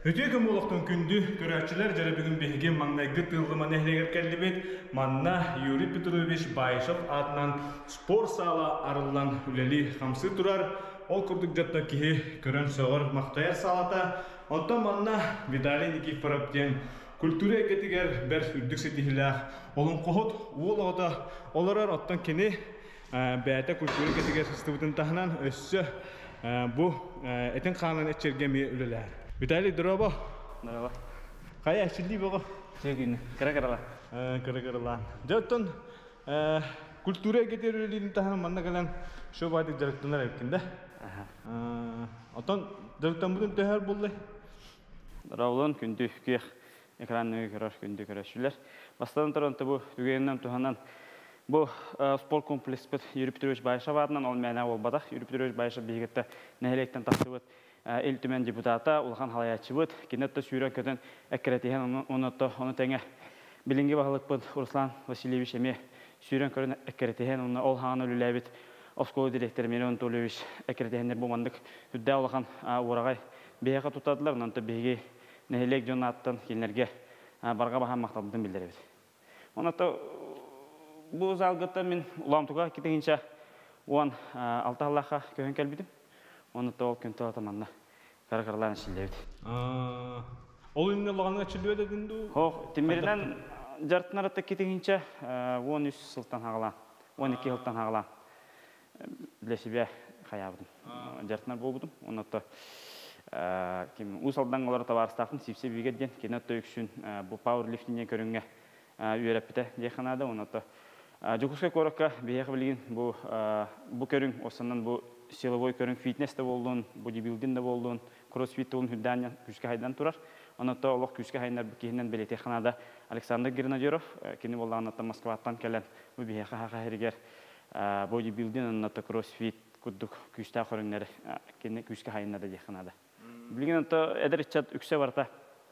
Өтегі молықтың күнді көрәтшілер жәрі бүгін бейген маңнайғы тылғыма нәхлегер кәлібет манна Юрий Петрович Байшов атынан спор сала арылан үлелі қамсы тұрар. Ол күрдік жатта кейі көрін соғыр мақтайар салата. Онтан манна Виталий Никифоровтен культура әкетігер бәр үрдік сетігіләқ. Олың қоғыт ол оғыда оларар оттан кені бәйті культура әкетігер сыстыбытын тағынан өссі бұ әтін қанын әтчергеме үлелер. Виталий, здорово. Здорово. Қай әшілдей бұғы? Сегін, кірі-кіріла. Кірі-кіріла. Жаттын культура кетер өлелерін тағын манна қалан шо байды жарықтанар әйткенде. Отан жарықтан бұдың төхер болды? Раулын күнді күйек экранны көрір күнді көрішілер. Бастан тұрынты бұл түгенінен тұханан бұл спорт комплекс бұд Юрий Петрович Байшов адынан ол мәне ол бадақ. Юрий Петрович Байшов бейгетті нәхелектен тақсы бұд. Эл түмен депутата, улхан халаячы бұд. Кенетті сүйрен көтін әккіретеген оны тәңе білінге бағылық бұд Руслан Васильевич әме сүйрен көрін әккіретеген оны ол хағаны үлілі бет. Осколы директор Миллион Толевич әккіретегендер болмандық үдді олған орағай бейеға тұтадылар. Онанты бейге нәхелек жон аттын келінерге барға баған мақталдың білдері бет. Онанты бұл залғытта мен ұламтуға кетегенше оған алты Аллахқа көхін кәлбедім. Оны да ол күнті атаманна қарқарларын шілдеуді. Ол үніне лағанға шілдеуді дінді? Хоқ, темберінен жартын аратта кетегенше 13 сылттан ағылан, 12 сылттан ағылан білесі бе қаябыдым. Жартынар болбыдым. Оны да ұсалдан олар табарыстақын сепсе бегеден кені өтті өкшін бұл пауэрлифтінен көрінге үйереппіті дейханады. Оны да Жукускай коракка бейеқі білген бұл көрін осынан бұл силовой көрін фитнесті болуын, бодибилдинді болуын, кроссфитті болуын хүддәнен күшке хайдан тұрар. Онытта олық күшке хайнар кейінен белете қанада Александр Гернадеров, кені болған анатта Москваттан кәлін бұл бейеқі хақа әрігер бодибилдин, анатта кроссфит, күддік күшті қорыңнары кені күшке хайнада де қанада. Білген анатта әдір итчат үксе барта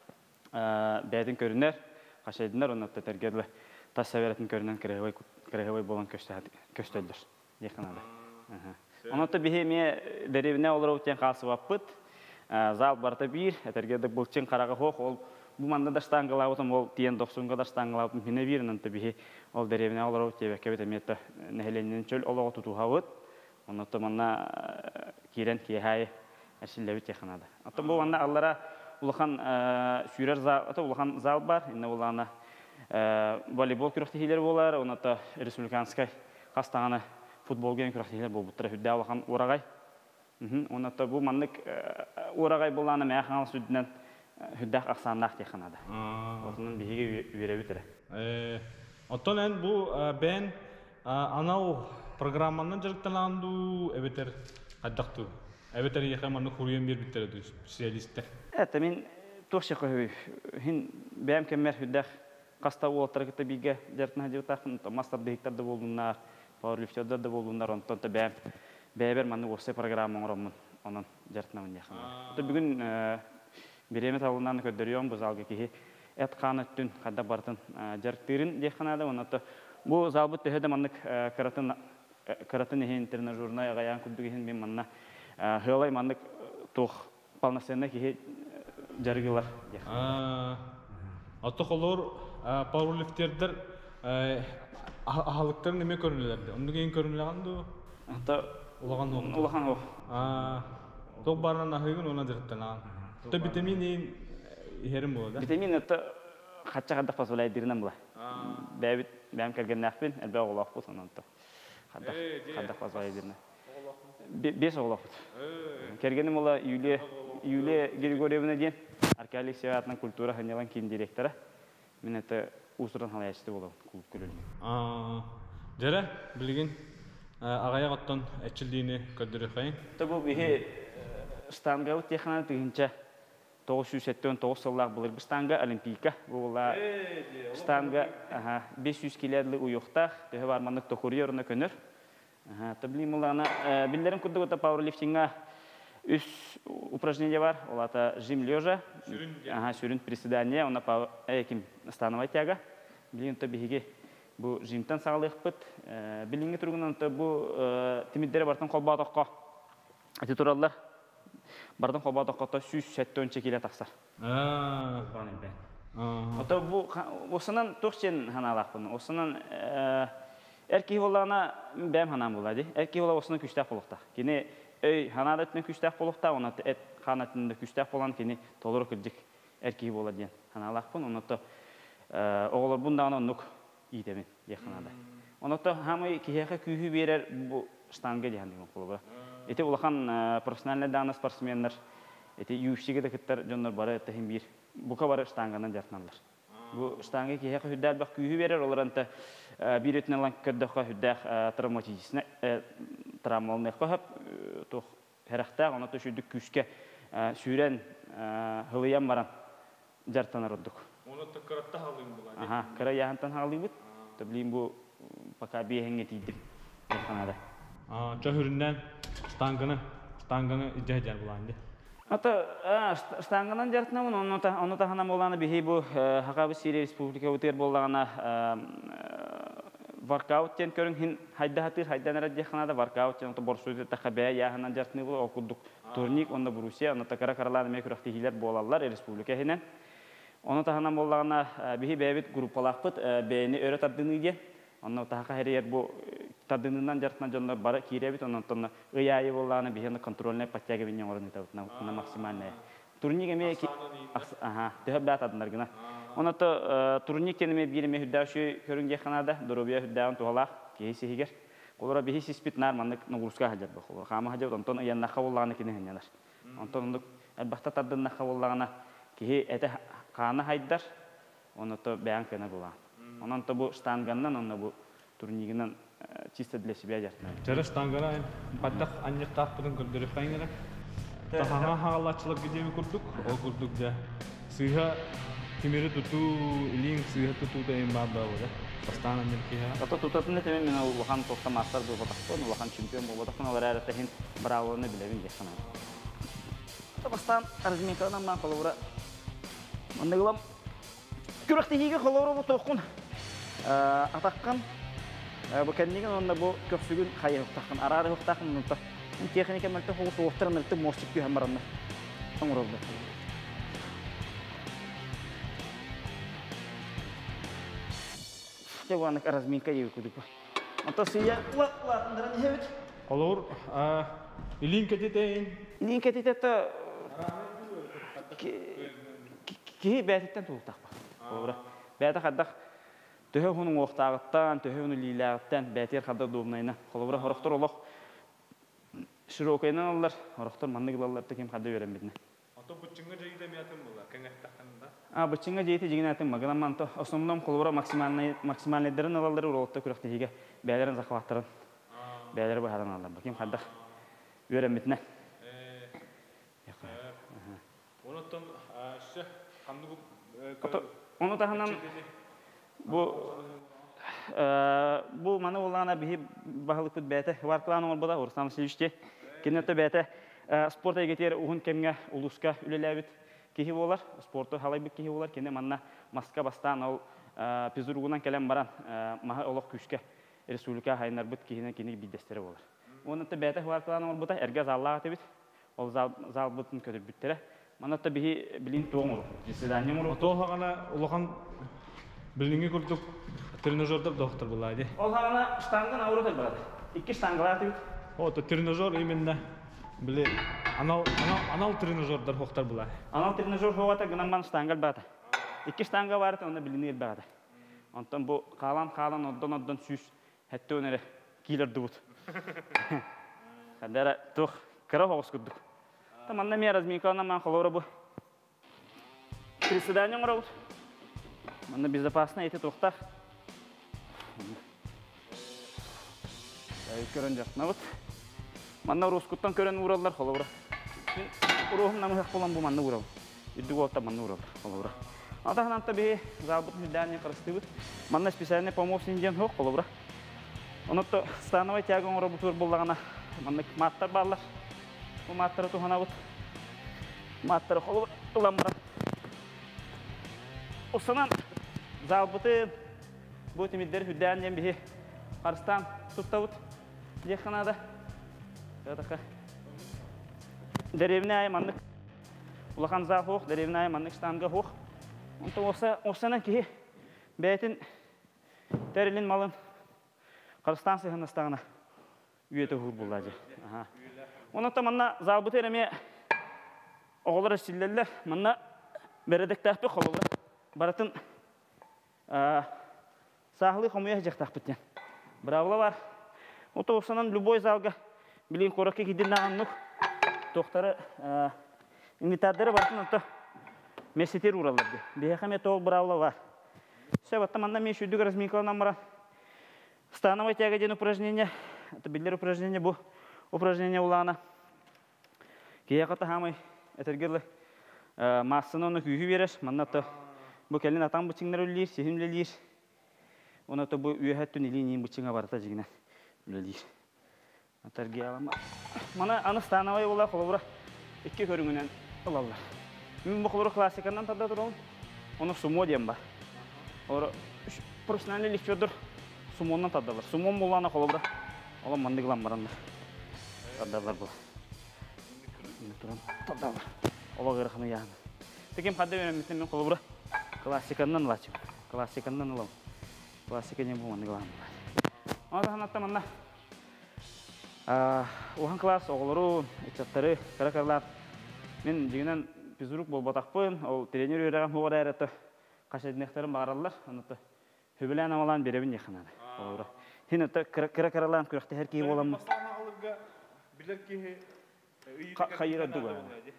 бәйдің көрінер, қашайдынар, онатта тәргерлі тас сәверетін көрінен кірегевой болан көстөлдір де қанада. Онытта бейхеме дәревіне олар өтен қалсы баппыт, зал барта бір, әтергедік бұлчын қараға хоқ, ол бұл манда даштан қалауытым, ол тиен допсунға даштан қалауытым, мені бірін онытта бейхе ол дәревіне олар өтен бәккебет әметті нәхеленінен чөл олығы тұтуға өт, онытта манна керен кейхайы әршілі өте қанады. Онытта бұл манда аллара ұлыған сүйрер зал бар, инна олағына волейбол күріқтігілер болар, онытта республиканскай қастағаны футбол ген күрәхтелер бұл бұттыра хүдді алған орағай. Онатта бұл маңдық орағай болғаны мәйақаңалы сүдінен хүддәқ ақсаннақ дейханады. Осының бейге үйері бітірі. Оттан ән бұл бән анау программанын жарықталанды әбетер қаддақты. Әбетер еқаманы құруен бер біттері специалисттер. Әтті мен тоқшы қойы. Бәм кәмер хүддәқ қаста олаттары күтті бейге жарықтың әдеуітақын мастар дейіктарды болдыңдар. Пауэрлифтердер де болуындар, онтан да бәйбер маңны осы программың ұрамын, оның жартынамын яқынады. Бүгін беремет алынаны көддіріуім, бұл залға кейі әт қаны түн қадда бартын жарықтырын дейқанады. Бұл зал бұт төхеді маңнық қаратын ехен тренажурна ғаян күлді кейін мен маңна ғылай маңнық тоқ палнасыны кейі жарғылар дейқанады. Аттық олар пауэрлифтердер Ахалықтарын неме көрінелерді? Онды кейін көрінелерді? Олаған оғы? Олаған оғы. Тоқ барынан ахығын ona жырттан аған. Та витамин ерім болады? Витамин өтті қатша қаддақ пасолай дирінен бұла. Бәйім кәрген нәқпен әлбәй оғылақ бұд, онан қаддақ пасолай дирінен. 5 оғылақ бұд. Кәргенім ола Юлия Григорьевна ден, Аркей Алексееватның культура ханелан кейін директоры. Мен әті Усырдан халайшыды болу, клуб көрілі. Жәрі, білген ағаяқ оттан әтчілдейіне көрдірі қайын? Бұл бейі штанға өт текінаны түгінші 979 сыллақ бұлыр. Бұл штанға олимпийка. Бұл штанға 500 келерлі ұйықтақ. Төгі бармандық тоқыры орына көнір. Білген мұлағына білдерім күрді өті пауэрлифтинға үш упражнение бар. Ол ата жим лежа. Сүрін приседания. Она становай тяга. Білген өті бейге бұл жимтан сағылық бұд. Білгенге тұрғынан бұл темеддері бартын қолбағдаққа әте тұралар. Бардын хобадаққата 170 келе тақсар. Ото бу осынан тоқчен ханалақпын. Осынан эрки болана бәм ханам болады. Эрки бола осынан күштәк болуқта. Кене өй ханадатны күштәк болуқта, оны эт ханатында күштәк болан кене толыры кілдік эрки бола ден ханалақпын. Оното оғылар бұндағына нұқ идемен яқынада. Оното хамы кехеқе күйі берер бұл штанга дегендеген қолы. Эти улахан профессиональный даны спортсмендар, эти UFC-ге де кіттер жонлар бары әттәхін бір. Бұқа бары штанганан жартыналар. Бұл штанга кехеқе хүддәл бақ күйі берер, оларанта bir etine lan kördökka hüddək travmatisine travmalını qoyub tox heraqta ona töşüdük küçke sürən hılıyan baran jartanar olduk. Onu da karatta halıyım bulan. Aha, kara yahantan halıyım. Tabii bu paka bir hengetiydim. Kanada. Çahüründen stangını icahcar bulandı. Ata stanganan jartnamın onu da hanam olanı bir bu Haqabı Suriye Respublika uter bolağına workout ten körün hin hayda hatır haydan aracı Kanada workout ten to borsuda takabaya yahanan jartnı bu okuduk turnik onda Rusya onu da kara karalar mekrahtihiler bolallar Respublika hinen. Onu da hanam bolağına bir bebet grupalaqpıt beni öğret adını diye. Onu da her yer bu tadından jartna jonlar bara kirebit ondan sonra ıyayı bolağına bir yana kontrolüne patyaga binen oranı tavutna maksimal ne. Turnik eme ki aha dehbat adınlar gına. Onu da turnik kenime bir mehudda şu körünge Kanada Dorobiya huddan toğlaq keysi higer. Olara bir his spit narmanlık Nogurska hajar bu. Xama hajar ondan yanna xawlağına kine henyalar. Ondan elbette tadından xawlağına ki ete kana haydar. Onu da beyan kana bolan. Ondan da bu stangandan onu bu turniginden чисто для себя jartna. Jara stangana padak anjak tapın gördürüp payngara. Tahaha halachlık gidevi kurduk. O kurduk ja. Sıha timiri tutu iling sıha tutu da embabda oda. Pastan anjak ki ha. Ata tutatın ne temin mena ulahan tokta master bu batakon ulahan çempiyon bu batakon olara tehin bravo ne bilevin jasana. Ata pastan arzminkadan man kolora. Mandaglam kürekte higa kolora bu tokun. Atakkan bu kendigen onda bu köksügün hayır takın ararı takın nutta. Bu teknik emelte hoğut oğutlar melte mosik yuh hamaranna. Amurolda. Cevanak arazminka yevi kudupa. Anta siya la ndaran yevit. Olur iling ketitein. İlin ketitete ki betitten tuğutak ba. Ora. Beta kaddak töhe hunun oqtağıttan, töhe hunun lilağıttan beter kadda doğumnayına. Kolubra horoktor olaq. Şirokaynan alırlar. Horoktor mandıgılallar tekim kadda öğrenmedine. Ata bıçınga jayida miyatın bola? Kengek takanda? Bıçınga jayita jigin atın magadan manto. Osumdan kolubra maksimalnederin alalları urolukta kürekte higa. Beylerin zakavattırın. Beyleri bu hadan alırlar. Tekim kadda öğrenmedine. Ondan şey kandı Onu da hanım bu mana olana bir bahalık bir bete var kılan olmadı orsan sevişti. Kenette bete sporta getir uhun kemge uluska ülelebit kihi olar sportu halay bir kihi olar kende manna maska bastan ol pizurgunan kelem baran maha olak küçke Respublika haynar bit kihine kini bir destere olar. Onu da bete var kılan olmadı ergaz Allah tebit ol zal bitin kötü bittere. Mana da bir bilin toğmur. Cisidanya mur. Oto hagana ulakan bilingi kurduk trenajörde doktor bulaydı. Ol hagana stangan avroda barada. İki stangalar tebit. O da trenajör imende bile anal trenajörder hoktar bulay. Anal trenajör hovata gınanman stangal barada. İki stanga var da onda bilinir barada. Ondan bu kalan oddan süs hette önere kiler dubut. Kadara tuh kara hovas kurduk. Tamam ne miyaraz minkana man kolora bu. Приседания мрут. Манна безопасно эти тухтах. Көрөн жакна вот. Манна роскуттан көрөн ураллар колора. Урухум намы колон бу манна урал. Идди голта манна урал колора. Ата хананта бе забыт медания крастыбыт. Манна специальный помощник ден хок колора. Онотто становой тягон работур боллагана. Манна маттар барлар. Bu matları tuhana bud. Matları kolu ulanmara. O sanan zabıtın bu timidleri hüdden bir arstan tutta bud. Yakınada. Ya da деревная маннык улахан зал хух, деревная маннык штанга хух. Онто осана ки бәйтін тәрелін малын Қарыстан сыйғаныстағына үйеті хур болады. Онто манна зал бұты әреме оғылар істелелер, манна бәрәдік тәқпі қолылы. Баратын сағылы қомуя жақ тақпыттен. Бірауыла бар. Онто осанан любой залға білейін қораққа кеден ағаннық тоқтары инвитардары бартын онто месетер ураларды. Бейхаме тоғыл бірауыла бар. Сөбатта манна мен шүйдік разминкалынан баран. Становой тяга ден упражнения. Это билер упражнения бұл. Упражнения улана. Кейақата хамай әтергерлі массыны оны күйі береш. Маннатты бұл кәлін атан бұчыңдар өлілер, сехімлелер. Онатты бұл үйәттін елейін бұчыңа барата жігінен өлілер. Әтерге алама. Мана аны становой ола қолыбыра екі көріңінен ұлалар. Мен бұл қолыбыра классиканнан тада тұрауын. Оны сумо дем бар. Профессиональный лифтёдыр сумоннан тадалар. Сумон болана қолыбыра. Ола мандығылан барандар. Тадалар бұл. Тадалар. Ола ғырқыны яғын. Текем қадда өнемістен мен қолыбыра классиканнан лачым. Классиканнан ұлам. Классиканнан бұл мандығылан бар. Оны ғанатта манна. Оған класс оғылыру, etçаттары, қарақарлар. Мен жегінен пизурук бол батақпын. Ол тренер үйреген бұғыр әрәті. Қашадынықтарын бағаралар. Онытты хөбілән амалан беребін еқінады. Хен өтті қарақарларын күріқті әр кейі боламын. Қайыра дүгі.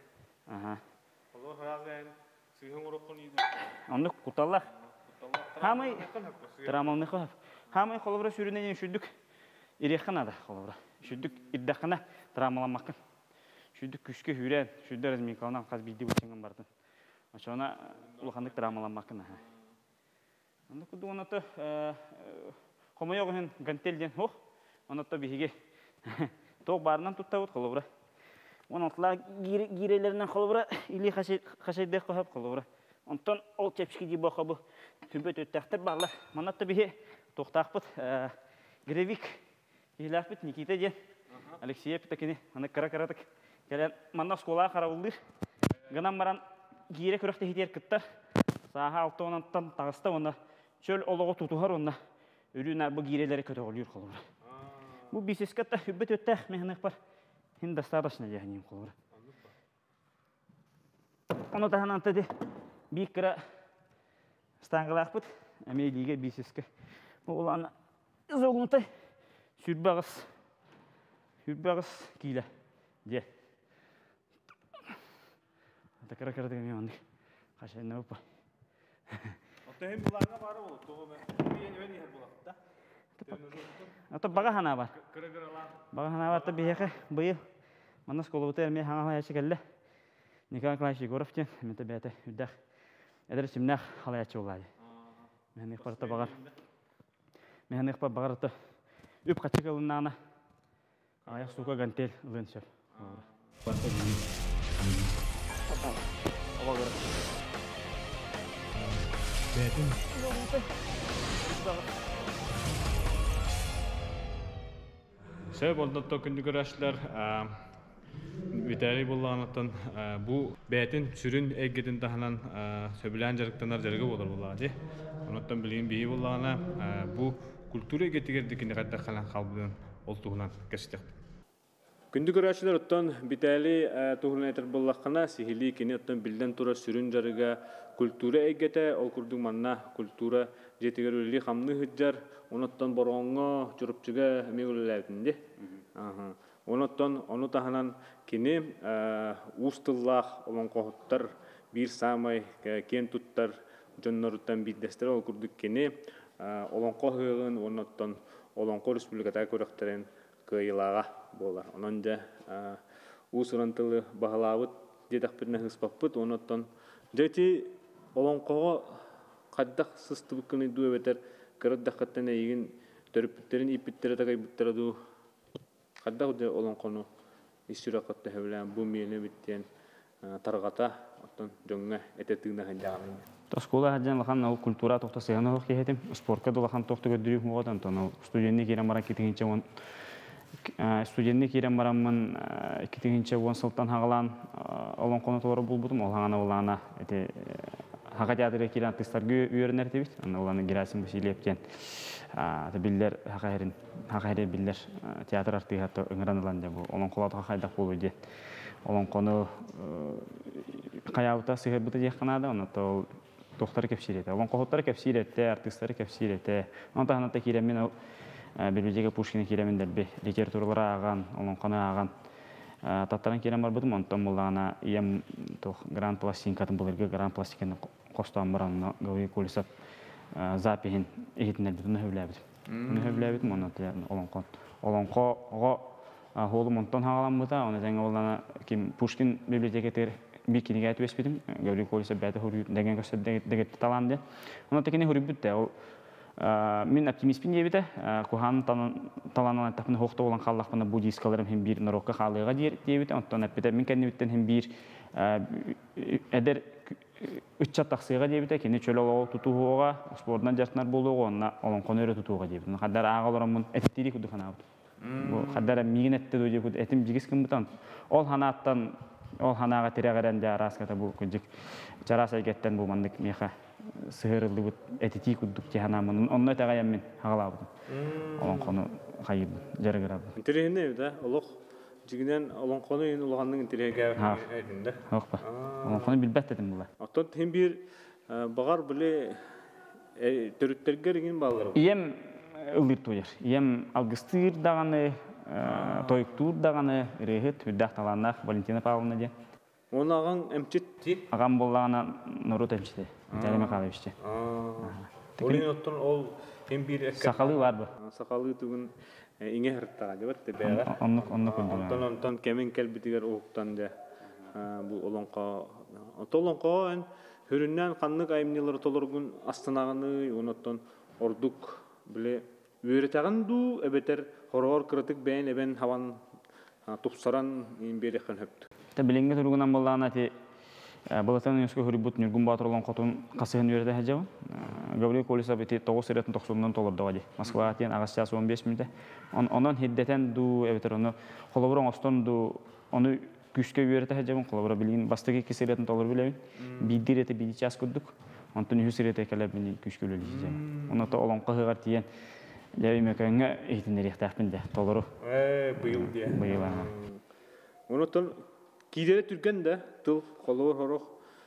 Онды құталар. Хамай трамалны қоғап. Хамай қолыбыра сүрінен шүрдік ерекқанады қолыбыра. Шүрдік ирдаққана трамаламақын. Шүрдік күшке хүрен, шүрді разминкалынан қаз білді өтсенген бардың. Ona ulaqandık dramalanmakın. Onda kudu onatı қомай оғын гантелден хоқ. Onatı бігеге тоқ барынан тұттауыд қолыбыра. Онатыла гирелерінен қолыбыра или қашайдық қоғап қолыбыра. Онтан ол чепшкі дей боқа бұл түмпет өттәқтір бағлар. Манатты біге тоқтақпыд Гревик еләқпіт Никита ден Алексея пітакені. Аны қара-қарадық. Кәлен манна сколаға қарауылдыр. Ғанан баран Гире көрөкте хитер кыттар. Саха алты онантан тағыста оны чөл олығы тұтуғар оны үрінар бұл гирелері көті олыр қолыр. Бұл бисескатта үббет өттәқ механық бар. Хин достаточно дегенем қолыр. Оны тағынан тәді бейік кіра стаңғылақ бұд. Әмейліге бисескі. Бұл аны зоғынтай сүрбағыз кейлі. Де. Кара-кара деген онды. Қашайына өпі. Отта hem бұларға бары ол. Тоғы мен ер бұлақта. Отта баға хана бар. Баға хана бар. Бейеқі бұйыл. Манас қолы бұты әрмей хаңа яшы кәлі. Николай Николаевич Егоровтен. Менті бәті үддәқ. Әдір сімнәқ халаячы олайды. Механық барыты бағар. Механық бағарыты үп қачық ылыннағына. Аяқ суға гантел ылын сөп. Бәтін. Сөй болдатты күнді көрәшілер Виталий болғанаттан бұл бәтін сүрін әйгетін тағынан сөбілән жарықтанар жарғы болар болады. Онаттан білген бейі болғана бұл культура әйгетігерді кенде қайда қалан қалбыдан ол тұғынан кәсітек. Күнді көрәшілер оттан Виталий тұғынан әйтір болғақына сихили кені оттан білден тұра сүрін жарыға культура әйгеті, ол күрдің манна культура жетігер өлі қамны хүджар, оныттан бұрғанға жүріпчіға әмей өліләйтінде. Оныттан, оны тағынан кені ұстыллақ олон қоғыттар, бір самай, кен тұттар, жоннарыттан биддестер ол күрдік кені олон қоғығын, оныттан олон қо республиката көріқтерін кыйлаға болар. Онан да ұсырантылы бағалауыт дедақпетіне ғыспаппыт, оныттан жәті олон қоға қаддақ сыстыбыққыны ду өбетер кырдаққаттан егін төріппіттерін иппіттері тағай бұттары ду қаддақ өте олон қону исүрақатты әвілән бұл мені біттен тарғата оттан жоңға әтеттігіне қандағамын. Тоскола хаджан лахан ол культура тоқта сыяны хоқ кехетім. Спортқа да лахан тоқты көддірі мұғадан. Студенне керен баран кетігенше он студентный кирен бараммын 2-нче сылтан хағалан олон қоны толары болбудум. Ол хағана олана хаға театры кирен артистларга үйренер дебит. Оланы Герасим Васильевтен биллер хағайры биллер театр артыгаты ыңыранылан деп олон қолаты хақайдақ болу де. Олон қоны қаяута сығырбыты дек қанады, оны тол тоқтары кепсиреті. Олон қоғыттары кепсиреті, артистлары кепсиреті. Оны тағаната киремен Белбежеге Пушкина киремен дәрбе литературалары аған, олон қаны аған. Таттаран кирен бар бұдым, онтан бұлағына ем гранд пластинкатын бұлырға гранд пластиканы қостан баранына Гаврий Колесов запихин ehitинер бүтүн хөбләбит. Хөбләбит моны тәләрне олонқо холум онтан хагалам бута, аны жаңа олана ким Пушкин библиотекатер бикиниге айтып эспедим. Гаврий Колесов бәте хуру деген көсөп деген таланды. Аны текене хуру бүтте. Ол мен оптимистпин дебите. Кухан таланан тапны хокто olan халлакны бу дискаларым hem bir нарокка халыга дебите. Онтан аппете мен кеннебиттен hem bir эдер үтчат тақсыға дебите, кені чөл олау тұтуға, спорттан жартынар болуға, онна олон қоны өрі тұтуға дебите. Қаддар ағаларымын әтеттері күді қана бұд. Қаддар миген әтті дөй деп әтім жігіз кім бұтан. Ол ханаттан, ол ханаға тірәғарәнде араската бұл күнжік жарас әйгеттен бұл мандық меха сығырылды бұд әтеті күддік те ханамын. Онны әтәғайам мен ағала бұдым. Олон қоны қайырдым, жарығыра бұдым. Интерегінде өді, олық жигинен олонқону ен улганның интереге әйдінде. Оқпа. Олонқону билбәт дедім бұла. Ақтон hem bir бағар біле түріттергер еген балар. Ием ылыр тойыр. Ием алгыстыр дағаны, тойықтур дағаны, рейхет, үрдәқ таланнақ Валентина Павловна де. Оны аған әмчетті? Аған болағына Нұрут әмчеті. Дәріме қалайбіште. Олин оттон ол hem bir... Сақалы бар бұ. Сақалы түгін иңе хырттаға дебет бәға. Онны көндірі. Онтан кәмен кәлбітігер оғықтан да бұл олонқа. Олонқа ән хүріннен қаннық айымнелері толырғын астынағаны, оныттан ордық біле өретағын ду, әбетер хорғар кырытық бәйін әбен хаван тұпсаран ең бері қын хөпті. Біліңге тұрғынан болағына те Балатан Юнско хурибут Нюргун Батырлан Котун Касыгын үйрәтә хәҗәбен. Гаврий Колесов бите 9 сәрәтен 90-нан толырды вади. Москва тен агасчас 15 минутта. Онан хиддәтән ду эветер оны холоброн остон ду оны күскә үйрәтә хәҗәбен холобра билгин бастыгы 2 сәрәтен толыр биләбен. Бидир эте биди час күддүк. Антон 100 сәрәтә кәләп мини күскә үлелҗәм. Оны та алан кыгыр тиен. Ләймәкәнгә әйтеннәр ихтәфин дә толыру. Быел дия. Быел ана. Оны тон Кидere Türk'ende tıl kolor horok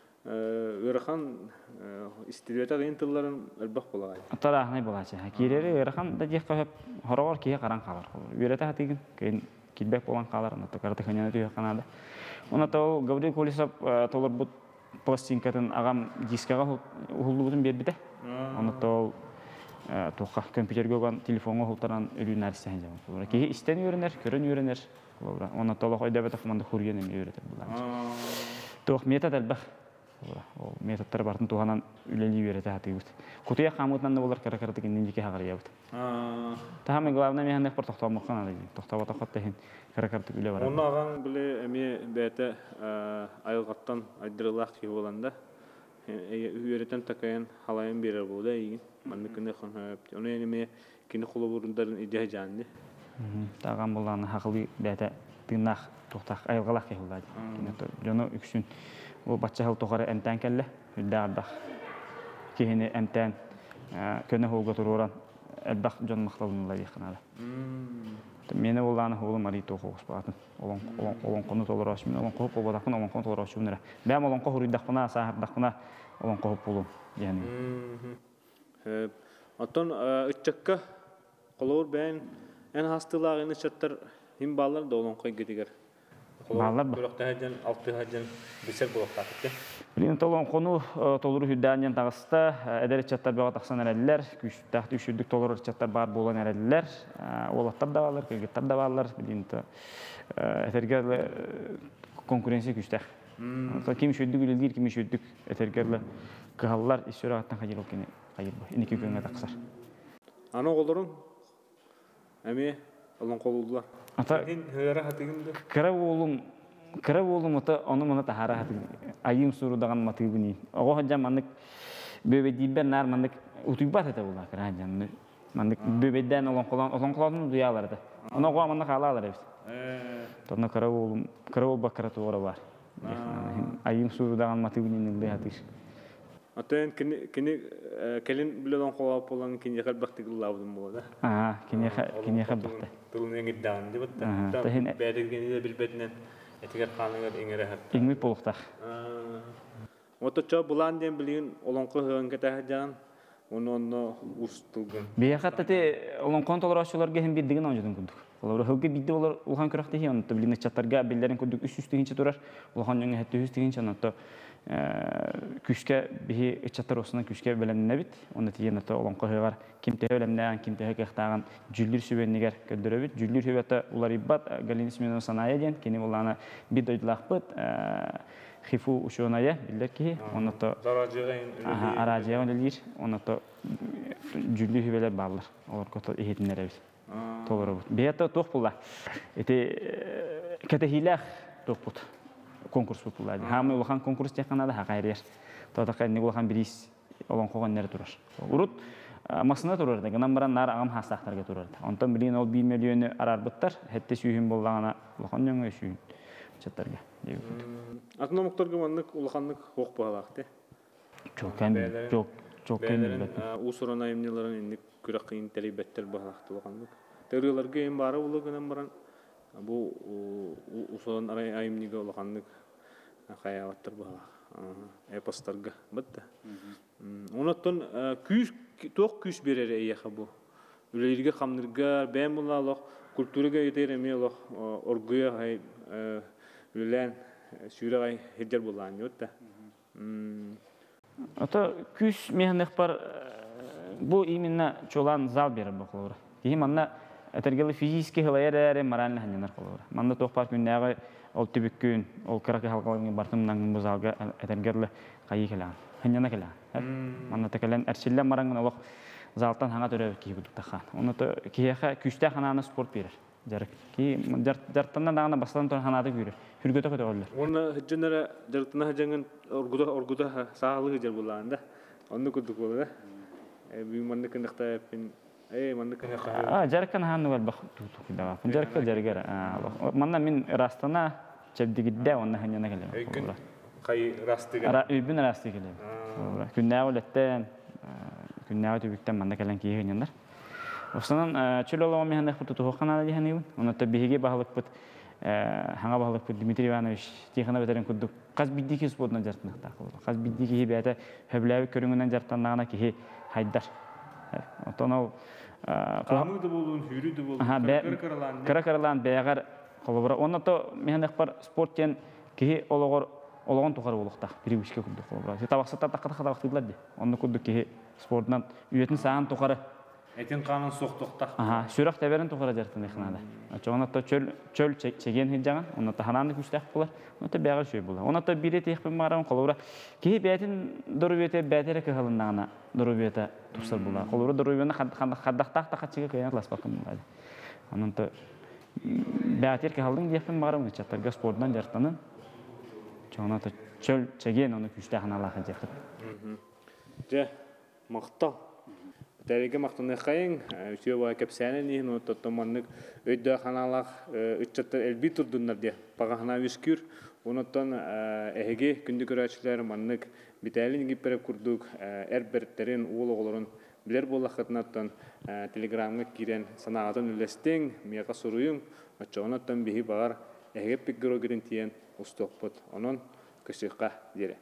öğrekan istidiyata gayın tılların elbak bolağay. Tara ne bolağay. Kidere öğrekan da jek kahep horor kiye karan kalar. Öğrete hatigin keyin kidbek bolan kalar. Nata karate kanyana tüy kanada. Ona ta Gavrий Колесов толор бут пластинкатын агам дискага hullu butun berbide. Ona ta toqa kompüterге olan telefonga hultaran ürün нәрсе хәҗәм. Ки истен öğrenер, көрен öğrenер. Ona толық ойдабет афманды хурген эми öğretir булар. Тоқ метод әлбәх. Ол методтар бартын туганан үлели öğrete хатыгы. Кутуя хамытнан да булар каракарты кенденҗеке хагыр ябыт. Тахамы главный механик бар тохтамакан ады. Тохтабата хаттахин каракарты үле бар. Оны аган биле эми бәте айылгаттан айдырылак ки боланда öğreten takayın halayın birer buldu iyi. Mandıkında kan hep. Onu emi kini kulu burunların ideya canlı. Tağam bolağını haqlı bәті tığnaq toxtaq ayılğalaq kehuldadı. Jono üksün o batça hal toqarı əmtən kəllə hüddə albaq. Kehini əmtən könə holga tururan albaq jon maqtalınlar yıqınadı. Meni bolağını holum arı toxuqus batın. Olan qonu tolur aşmın, olan qoğup obadaqın, olan qonu tolur aşmınıra. Bəm olan qoğur üddaqına, sahardaqına olan qoğup bolum. Atan ıççakka qolur bən en hastılığını çatır him ballar da olan koy gidiger. Ballar mı? Bırakta hacen, altı hacen biser bırakta. Bilin olan konu toluru hüddanyan tağısta eder çatlar bağa taqsan erəllilər, taxtı üşürdük toluru çatlar bar bolan erəllilər. Olatlar da varlar, kırgıtlar da varlar. Bilin etergerle konkurensiya güçtək. Kim üşürdük üleldir, kim üşürdük etergerle kıhallar isör ağıttan xayır okini xayır bu. İniki köyüne taqsar. Ana olurun Әме, олың қолудылар. Сен хөлері хатығымды? Кірі олым ұты, оны мұны тахара хатығым. Айым сұрудаған матығын ейін. Оғы хаджам анық бөбе дейбер нар мандық ұтып бат әті олар кірі хаджам. Mandık böbeden olan kolon duyalardı. Ona qoğamanda qalalar evet. Tonna karavol bakaratu ora var. Ayın surudan matibinin de hatış. Атын кини келин билен колап болан кини калбактык лавдым болда. Кини хаббакта. Тулун эңиддан дип атта. Бәдергени дә билбетнен этигер ханыгар эңере хат. Эңми полуктак. Оточо булан ден билген олонко хыгын кетәҗән. Онно устылгын. Бияхаттаты олон контролчыларга һәм бирдеген онҗыдын күндүк. Олар хылгы бидде олар улхан көрәкте һәм онто билген чаттарга билләрен күндүк үс-үстегенче турар. Улхан яңа хәтта үстегенче онто күшкә бихи чаттар осына күшкә беләнне бит. Онда тигән ата олон кыгар кимтә беләннән кимтә хәкәтаган җүлләр сөбәннегәр көддөрә бит. Җүлләр хөбәтә улар ибат галин исменә саная дигән кини булана бит ойдлак бит. Хифу ушоная билләр ки онто аражыгын лир онто җүлләр хөбәләр барлар. Алар кото ehетнәр бит. Толары бит. Бията тох була. Эте кәтәһиләх тох бут. Конкурс булды. Һәм улхан конкурс тәкънада хакайрер. Тода кайны улхан бирис олон коган нәре турар. Урут масына турар да гынан баран нар агам хастактарга турар. Онтан билген ол 1 миллионы арар буттар. Хәтта сүйүм булгана улхан яңа сүйүм чаттарга. Атномукторга мандык улханнык хок багакты. Жок кем. Усурана эмнелерин инде күрәк кыйын талибеттер багакты улханнык. Терилерге эм бары улы гынан баран бу усон айымнига улханнык хаябаттыр бага. Эпостарга битте. Онотон күш берер эйха бу. Үлерге хамнырга бәм булалык, культурага етеремелык, оргуя хай үлән сүрәгай хеджер булган ютта. Ата күш механик бар бу именно чолан зал берер бакылыр. Иманна этергеле физически хылайры морально ханнар кылыр. Манда тохпар күннәгә ол төбүккүн, ол кыракы халкаларга бартымнан бу залга этергеле кайы келән. Ханнана келән. Манда текелен әрчилләр мараңгын олык залтан хаңа төрә ки будуктахан. Оны киеха күштә хананы спорт берер. Жарык ки жартандан дагына бастан тон ханады күрер. Хүргөтө көтөгөлөр. Оны хҗенере жартына хҗәнгән оргуда саалыгы жер булганда. Аны күдүк булды. Би манда кендәктә пин манда кендәктә. Жаркан ханы вал бак тутукда. Жарка жергер. Манда мин растана чебдигиддә оны хәнәне келе. Кай растыга. Үбүн расты келе. Күннә улеттен күннә төбүктән манда келен киегәннәр. Осынан чөлөлөм механик буту хокана дигән. Оны табиһиге баһалык бут. Хаңа баһалык бут Дмитрий Иванович тихана бетерен күдүк. Каз биддики спортна жартнакта. Каз биддики бәтә хөбләбе көрүнгәннән жартаннагына ки хайдар. Отонау камыды булуын, хүрүдү булуын, кыркырлан бәягар колобра. Оны то механик бар спорттен ки ологон тухар булукта. Бирүшкә күдүк колобра. Табаксата такта вакытлар ди. Оны күдүк ки спортнан үетин саан тухары Этин канын соқтоқта. Сүрәк тәбәрен тухара жартын ихнада. Чоңна то чөл чеген хиҗаган, оны та хананы күчтәк булар. Оны та бәгәр шөй була. Оны та бире тәхпин марам колора. Ки бәтин дөрүбете бәтере кыгылыннана. Дөрүбете тусар була. Колора дөрүбене хаддактак та хачыга кыян класс бакым булады. Анын та бәтер кыгылдың тәхпин марам чаттарга спортдан жартанын. Чоңна та чөл чеген оны күчтәк ханалага жакып. Же мактал Дәреге мақтаны қайын, сөйі кәпсәнен ехін, оттоманлық өйді қаналақ, үтчаттар әлбей тұрдыңдар де, бағағына өскүр, оныттан әйге күнді көрәтшілер манлық бітәлін кепперіп күрдік, әрбірттерін, оғылығыларын білер болақытынаттан телеграмға керен санағатын үлестен, мияқа сұруйын, оныттан бейі бағар әйге пекгірі керен тиен ұстық бұд, оның көсіққа дере.